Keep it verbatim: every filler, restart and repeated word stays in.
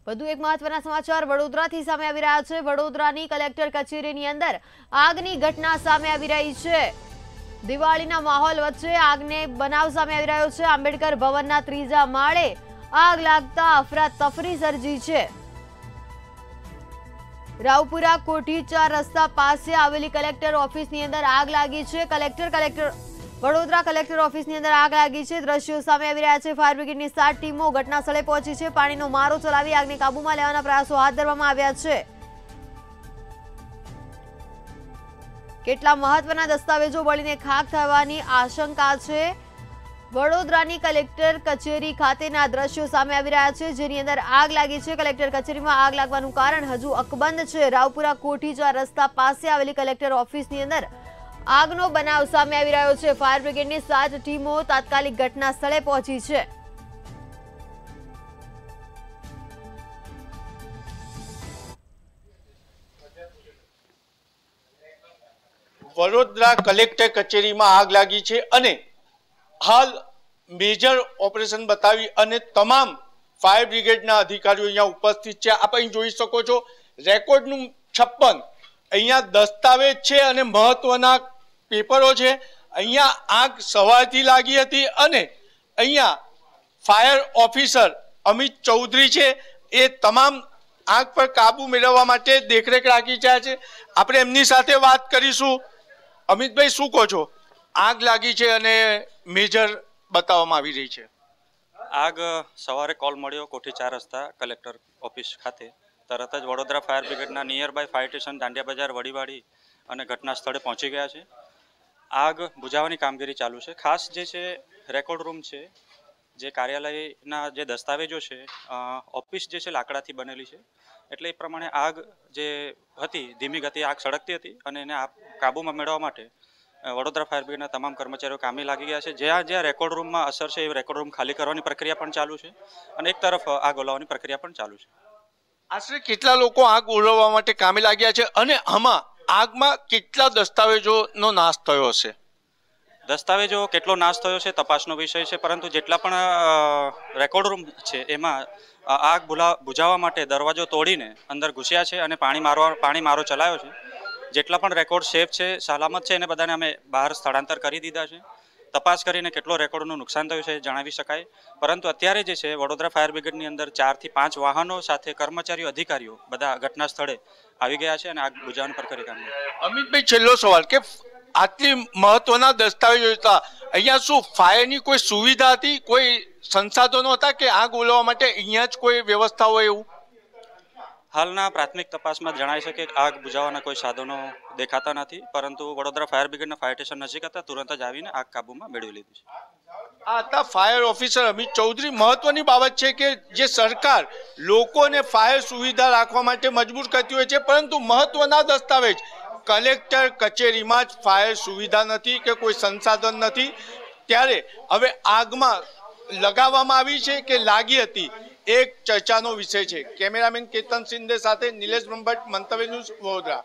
વધુ એક મહત્વના સમાચાર વડોદરાથી સામે આવી રહ્યા છે। વડોદરાની કલેક્ટર કચેરીની અંદર આગની ઘટના સામે આવી રહી છે। દિવાળીના માહોલ વચ્ચે આગને બનાવ સામે આવી રહ્યો છે। આંબેડકર ભવનના ત્રીજા માળે આગ લાગતા અફરાતફરી સર્જી છે। રાવપુરા કોઠી ચાર રસ્તા પાસે આવેલી કલેક્ટર ઓફિસની અંદર આગ લાગી છે। કલેક્ટર કલેક્ટર વડોદરા કલેક્ટર ઓફિસની અંદર આગ લાગી છે। દ્રશ્યો સામે આવી રહ્યા છે। ફાયર બ્રિગેડની સાત ટીમો ઘટના સ્થળે પહોંચી છે। પાણીનો મારો ચલાવી આગને કાબૂમાં લેવાના પ્રયાસો હાથ ધરવામાં આવ્યા છે। કેટલા મહત્વના દસ્તાવેજો બળીને ખાખ થવાની આશંકા છે। વડોદરાની કલેક્ટર કચેરી ખાતેના દ્રશ્યો સામે આવી રહ્યા છે, જેની અંદર આગ લાગી છે। કલેક્ટર કચેરીમાં આગ લાગવાનું કારણ હજુ અકબંધ છે। રાવપુરા કોઠી ચાર રસ્તા પાસે આવેલી કલેક્ટર ઓફિસની અંદર આગનો બનાવ સામે આવી રહ્યો છે। ફાયર બ્રિગેડની સાત ટીમો તાત્કાલિક ઘટના સ્થળે પહોંચી છે। વડોદરા કલેક્ટર કચેરીમાં આગ લાગી છે અને હાલ મેજર ઓપરેશન બતાવી અને તમામ ફાયર બ્રિગેડના અધિકારીઓ અહીંયા ઉપસ્થિત છે। આપ અહીં જોઈ શકો છો રેકોર્ડનું છપ્પન અહીંયા દસ્તાવેજ છે અને મહત્વના પેપરો છે। અહીંયા આગ સવારથી લાગી હતી અને અહીંયા ફાયર ઓફિસર અમિત ચૌધરી છે, એ તમામ આગ પર કાબુ મેળવવા માટે દેખરેખ રાખી રહ્યા છે। આપણે એમની સાથે વાત કરીશું। અમિતભાઈ, શું કહો છો? આગ લાગી છે અને મેજર બતાવવામાં આવી રહી છે। આગ સવારે કોલ મળ્યો કોઠી ચાર રસ્તા કલેક્ટર ઓફિસ ખાતે। તરત જ વડોદરા ફાયર બ્રિગેડના near by fire station Dandiya Bazaar Wadiwadi અને ઘટના સ્થળે પહોંચી ગયા છે। આગ બુઝાવવાની કામગીરી ચાલુ છે। ખાસ જે છે રેકોર્ડ રૂમ છે, જે કાર્યાલયના જે દસ્તાવેજો છે, ઓફિસ જે છે લાકડાથી બનેલી છે, એટલે એ પ્રમાણે આગ જે હતી ધીમી ગતિએ આગ સળગતી હતી અને એને કાબૂમાં મેળવવા માટે વડોદરા ફાયર બ્રિગેડના તમામ કર્મચારીઓ કામે લાગી ગયા છે। જ્યાં જ્યાં રેકોર્ડ રૂમમાં અસર છે એ રેકોર્ડ રૂમ ખાલી કરવાની પ્રક્રિયા પણ ચાલુ છે અને એક તરફ આગ ઓલવવાની પ્રક્રિયા પણ ચાલુ છે। આશરે કેટલા લોકો આગ ઓલવવા માટે કામે લાગ્યા છે અને આમાં આગમાં કેટલા દસ્તાવેજોનો નાશ થયો હશે? દસ્તાવેજો કેટલો નાશ થયો છે તપાસનો વિષય છે, પરંતુ જેટલા પણ રેકોર્ડ રૂમ છે એમાં આગ બુઝાવવા માટે દરવાજો તોડીને અંદર ઘૂસ્યા છે અને પાણી મારવા પાણી મારો ચલાવ્યો છે। જેટલા પણ રેકોર્ડ સેફ છે, સલામત છે, એને બધાને અમે બહાર સ્થળાંતર કરી દીધા છે। તપાસ કરીને કેટલો રેકોર્ડનું નુકસાન થયું છે એ જણાવી શકાય, પરંતુ અત્યારે જે છે વડોદરા ફાયર બ્રિગેડની અંદર ચારથી પાંચ વાહનો સાથે કર્મચારીઓ અધિકારીઓ બધા ઘટના સ્થળે આવી ગયા છે અને આગ બુઝાવવાની પ્રક્રિયા કામ છે। અમિતભાઈ, છેલ્લો સવાલ કે આટલી મહત્વના દસ્તાવેજો હતા, અહીંયા શું ફાયરની કોઈ સુવિધા હતી, કોઈ સંસાધનો હતા કે આગ ઓલવવા માટે અહીંયા જ કોઈ વ્યવસ્થા હોય એવું? હાલના પ્રાથમિક તપાસમાં જણાય છે કે આગ બુઝાવવાના કોઈ સાધનો દેખાતા નથી, પરંતુ વડોદરા ફાયર બ્રિગેડના ફાયર સ્ટેશન નજીક હતા, તુરંત જ આવીને આગ કાબૂમાં મેળવી લીધી છે। આ હતા ફાયર ઓફિસર અમિત ચૌધરી। મહત્વની બાબત છે કે જે સરકાર લોકોને ફાયર સુવિધા રાખવા માટે મજબૂર કરતી હોય છે, પરંતુ મહત્વના દસ્તાવેજ કલેક્ટર કચેરીમાં જ ફાયર સુવિધા નથી કે કોઈ સંસાધન નથી, ત્યારે હવે આગમાં લગાવવામાં આવી છે કે લાગી હતી, એક ચર્ચાનો વિષય છે। કેમેરામેન કેતન શિંદે સાથે નિલેશ બ્રહ્મભટ્ટ, મંતવ્ય ન્યૂઝ, વડોદરા।